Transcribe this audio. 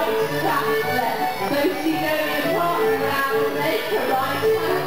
right, tap left. So she know your partner now, make a right hand.